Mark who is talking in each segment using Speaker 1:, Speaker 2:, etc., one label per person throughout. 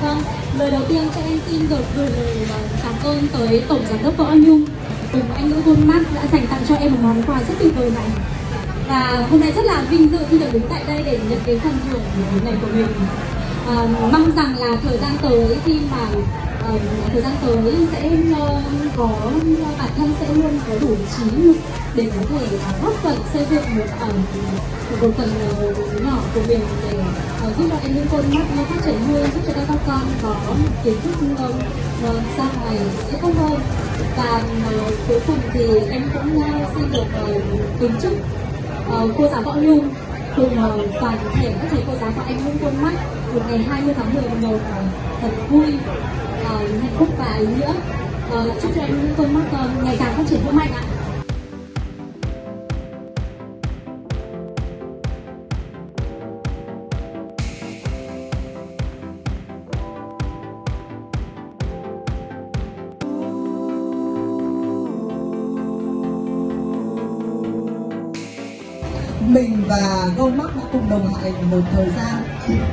Speaker 1: Vâng, lời đầu tiên cho em xin được gửi lời cảm ơn tới Tổng Giám đốc Võ Nhung cùng anh Nguyễn Quân Mắt đã dành tặng cho em một món quà rất tuyệt vời này. Và hôm nay rất là vinh dự khi được đứng tại đây để nhận cái phần thưởng này của mình. Mong rằng là thời gian tới khi mà thời gian tới sẽ có bản thân sẽ luôn có đủ trí lực để có thể góp phần xây dựng một phần nhỏ của mình để giúp cho em Nguyễn Quân Mắt phát triển hơn, giúp cho các con có kiến thức sau này sẽ tốt hơn. Và cuối cùng thì em cũng xin được kính chúc cô giáo Võ Nhung cùng toàn thể các thầy cô giáo của anh Nguyễn Quân Mắt một ngày 20 tháng 11 thật vui, hạnh phúc và ý nghĩa. Chúc cho anh Nguyễn Quân Mắt ngày càng phát triển vững mạnh ạ.
Speaker 2: Mình và Goldmark đã cùng đồng hành một thời gian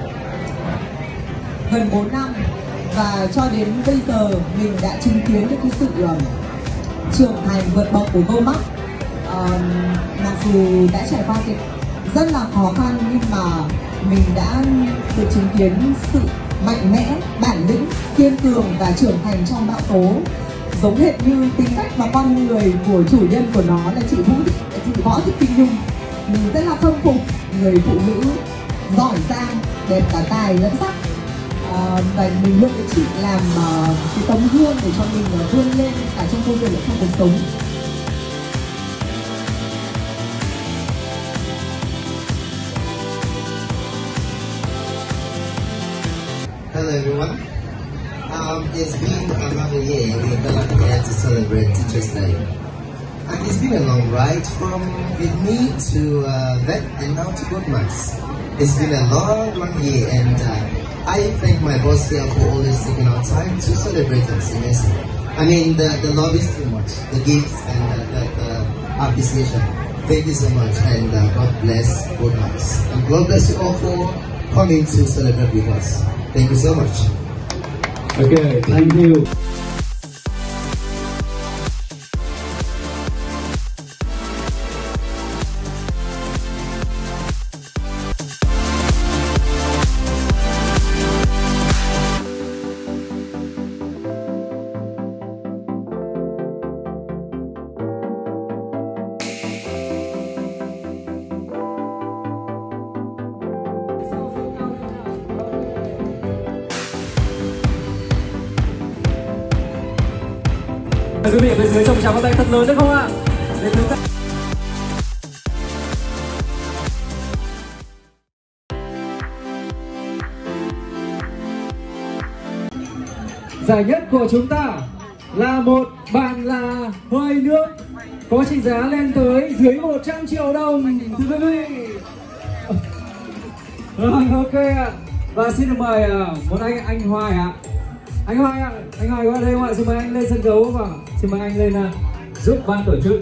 Speaker 2: gần 4 năm và cho đến bây giờ mình đã chứng kiến được cái sự trưởng thành vượt bậc của Goldmark. Mặc dù đã trải qua cái rất là khó khăn nhưng mà mình đã được chứng kiến sự mạnh mẽ, bản lĩnh, kiên cường và trưởng thành trong bão tố, giống hệt như tính cách và con người của chủ nhân của nó là chị Võ Thị Kim Nhung. Mình rất là khâm phục người phụ nữ giỏi giang, đẹp cả tài lẫn sắc, và mình luôn chị làm cái tấm gương để cho mình vươn lên cả trong công việc lẫn trong cuộc sống.
Speaker 3: Hello everyone. It's been another year we've been here to celebrate Teachers' Day. And it's been a long ride from with me to Vet and now to Goldmark. It's been a long year, and I thank my boss here for always taking our time to celebrate us. I mean, the love is too much, the gifts and the appreciation. Thank you so much, and God bless Goldmark. And God bless you all for coming to celebrate with us. Thank you so much.
Speaker 4: Okay, thank you. Quý vị bên dưới trông trắng tay thật lớn được không ạ? Để chúng ta... Giải nhất của chúng ta là một bàn là hơi nước có trị giá lên tới dưới 100 triệu đồng, thưa quý vị. Rồi, ok ạ. Và xin được mời một anh Hoài ạ. Anh Hoài ạ, anh Hoài qua đây không ạ? Xin mời anh lên sân khấu và xin mời anh lên giúp ban tổ chức.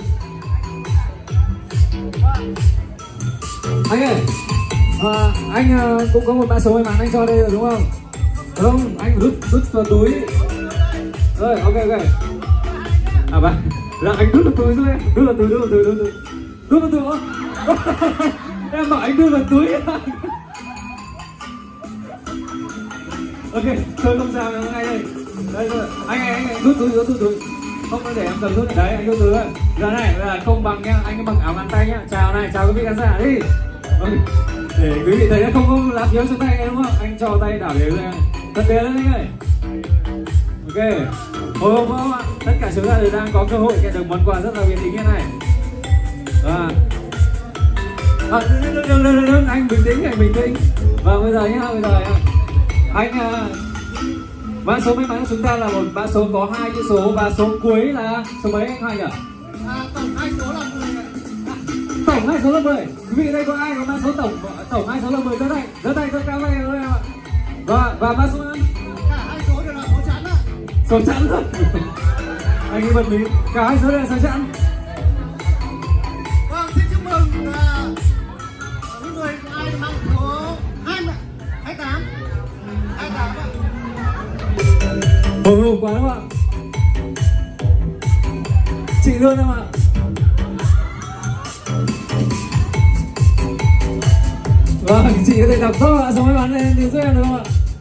Speaker 4: Anh ơi, anh cũng có một mã số may mắn anh cho đây rồi đúng không? Không, anh rút vào túi. Rồi, ok. À bạn, là anh rút vào túi giúp em, rút vào túi không? Em bảo anh rút vào túi. Ok, thôi không sao đâu ngay đây. Đây rồi, anh rút túi. Không để em cầm rút đấy, anh rút túi. Giờ này là không bằng nha, anh bằng áo ngắn tay nhá. Chào quý vị khán giả đi. Để quý vị thấy nó không lắp nhớ xuống tay đúng không? Anh cho tay đảo đều ra. Thật tế lên anh ơi. Ok. Hồi hôm ạ, tất cả chúng ta đều đang có cơ hội nhận được món quà rất là biệt ý nghĩa này. Đừng, anh bình tĩnh. Và bây giờ nhá, anh mã số may mắn của chúng ta là một mã số có 2 chữ số và số cuối là số mấy anh Hoài nhỉ?
Speaker 5: Tổng 2 số là 10.
Speaker 4: Tổng 2 số là 10. Quý vị đây có ai có mã số tổng 2 số là 10 giơ tay cao tay em ạ. Và mã số
Speaker 5: cả 2 số đều là số chẵn ạ.
Speaker 4: Số chẵn rồi. Anh ấy bật mí, cả 2 số đều là số chẵn.
Speaker 5: Vâng, xin chúc mừng những người ai mang số 28 ạ.
Speaker 4: Hồi hộp quá đúng không ạ? Chị luôn không ạ? Vâng, chị có thể đọc to ạ, số may mắn lên tiếng giúp em được không ạ?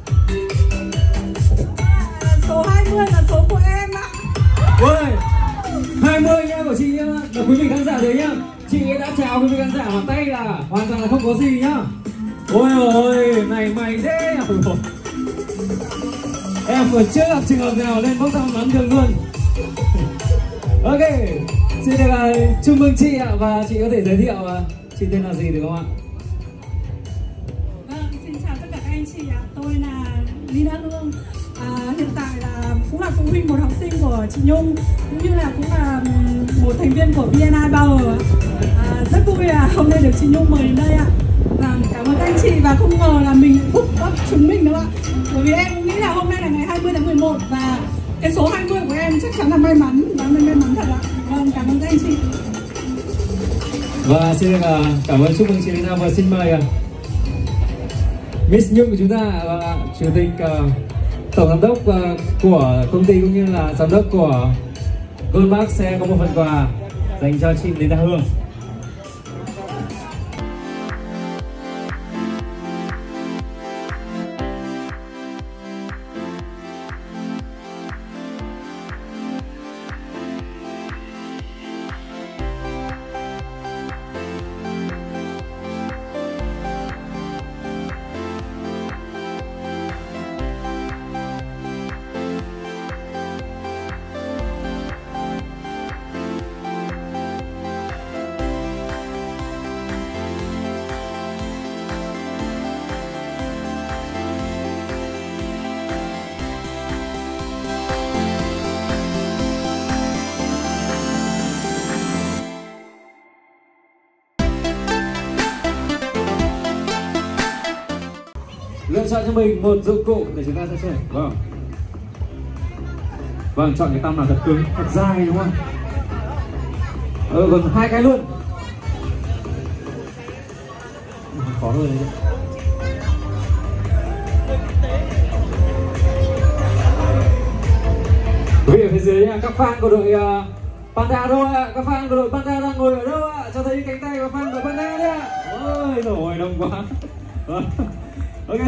Speaker 6: Số 20 là số của em ạ.
Speaker 4: Ôi, 20 nhá của chị nhá, là quý vị khán giả đấy nhá. Chị đã chào quý vị khán giả bằng tay là hoàn toàn là không có gì nhá. Ôi ôi, này mày thế. Em vừa chưa gặp trường hợp nào lên bốc thăm bắn được luôn. Ok, xin được chúc mừng chị ạ. Và chị có thể giới thiệu chị tên là gì được không ạ?
Speaker 6: Vâng, xin chào tất cả các anh chị ạ. Tôi là Lina Hương. Hiện tại là cũng là phụ huynh một học sinh của chị Nhung, cũng như là cũng là một thành viên của VNI Power. Rất vui là hôm nay được chị Nhung mời đến đây ạ. Cảm ơn các anh chị và không ngờ là mình phúc cấp chúng mình đúng không ạ? Bởi vì em cũng nghĩ là hôm nay là ngày 20 tháng 11 và cái số 20 của em chắc chắn là may mắn và may mắn thật ạ. Vâng, cảm ơn các anh chị.
Speaker 4: Và xin được cảm ơn chúc mừng chị Lina và xin mời Miss Nhung của chúng ta và chủ tịch tổng giám đốc của công ty cũng như là giám đốc của Goldmark sẽ có một phần quà dành cho chị Lina Hương. Lựa chọn cho mình một dụng cụ để chúng ta sẽ chơi. Vâng, chọn cái tăm nào thật cứng, thật dài đúng không? Còn 2 cái luôn. Khó hơn đấy. Quý vị ở phía dưới nha, các fan của đội Panda đâu ạ? Các fan của đội Panda đang ngồi ở đâu ạ? Cho thấy cánh tay của fan của Panda đấy ạ. Ôi nổi đông quá. Ok.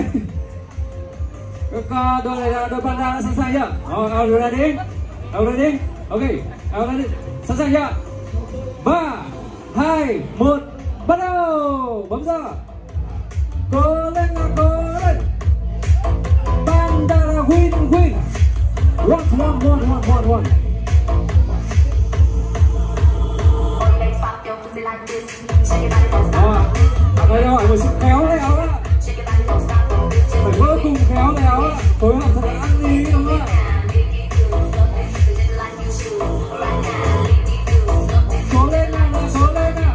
Speaker 4: Các đội này là đội Panda đã sẵn sàng chưa? Are you ready? Are you ready? Ok. Are you ready? Sẵn sàng chưa? 3, 2, 1, bắt đầu. Bấm giờ. Cố lên nào, cố lên. Panda là win. One. Đây là hỏi một sự khéo léo đó. Phải vô cùng khéo léo đó. Phối hợp thật là ăn ý đúng không ạ? Cố lên nào, cố lên nào.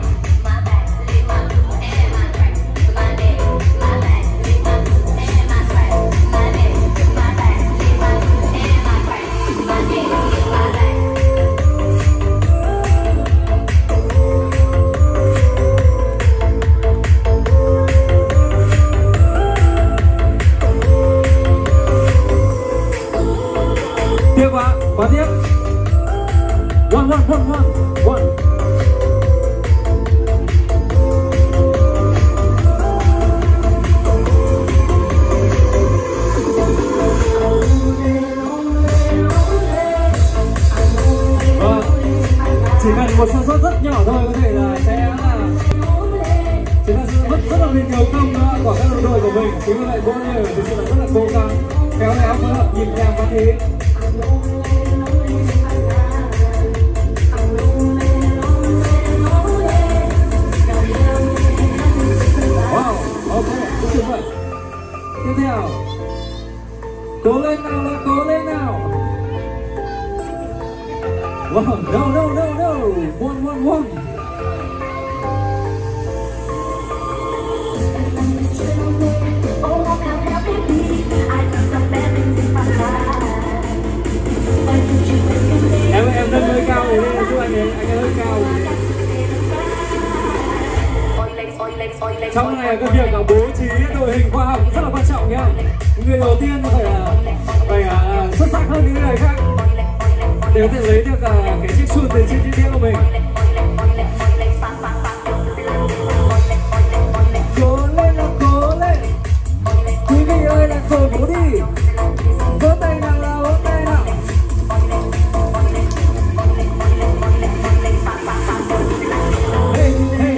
Speaker 4: Quá tiếp. One. Chỉ cần một sơ suất rất nhỏ thôi có thể là sẽ là chúng ta sẽ rất là nhiều công của các đội của mình. Chính vì vậy mỗi người thực sự là rất là cố gắng khéo léo phối hợp nhịp nhàng và thế. Wow, ok, cũng tuyệt vời. Tiếp theo, cố lên nào. Wow, no. One. Em nâng hơi cao để lên giúp anh hơi cao. Trong này cái việc bố trí đội hình khoa học rất là quan trọng nhá. Người đầu tiên phải xuất sắc hơn những người khác để có thể lấy được cái chiếc chuông từ trên chiếc đĩa của mình. Cố lên là cố lên, quý vị ơi là cổ vũ đi, vỗ tay nào là vỗ tay nào. Hey, hey.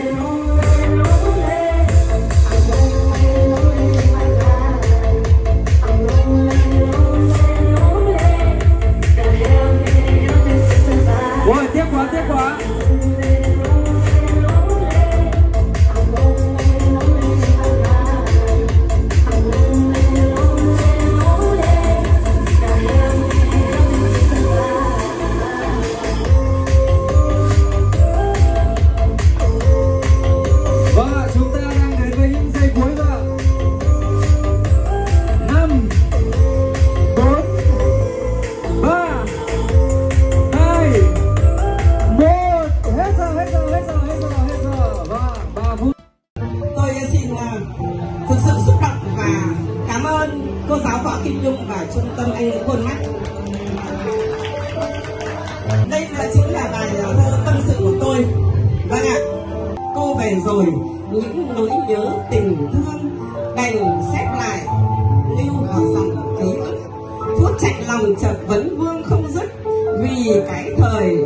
Speaker 4: Ôi, tiếc quá, tiếc quá. Và chúng ta đang đến với những giây cuối rồi. 5 4 3 2 1. Hết giờ. Và 3 phút.
Speaker 2: Tôi xin thực sự xúc động và cảm ơn cô giáo Võ Kim Nhung và trung tâm Anh ngữ Con Mắt. Đây chính là bài thơ tâm sự của tôi. Vâng ạ, cô về rồi, những nỗi nhớ tình thương đành xếp lại lưu vào dòng ký ức. Thuốc chạy lòng chợt vấn vương không dứt vì cái thời